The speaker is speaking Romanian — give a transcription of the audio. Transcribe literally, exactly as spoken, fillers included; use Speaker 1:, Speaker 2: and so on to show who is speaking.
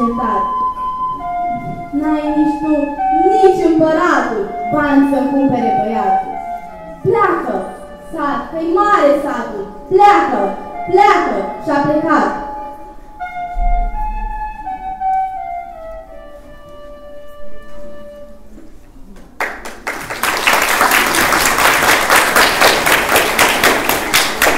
Speaker 1: cetat. N-ai nici tu, nici împăratul bani să-mi cumpere băiatul. Pleacă, sat, că-i mare satul, pleacă, pleacă, și-a plecat.